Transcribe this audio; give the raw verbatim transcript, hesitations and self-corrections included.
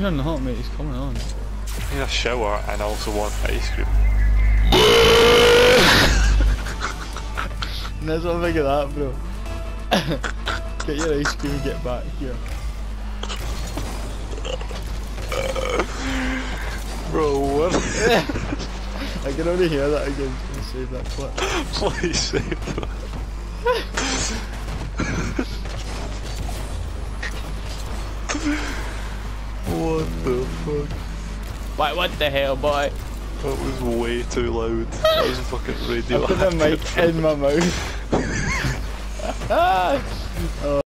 you're not, mate. He's coming on. I need a shower and I also want ice cream. There's one thing of that, bro. Get your ice cream and get back here. Bro, what? I can only hear that again. Can save that clip. Please save that. What the fuck? Wait, what the hell, boy? That was way too loud. That was fucking radio. I put the mic in my mouth. Oh.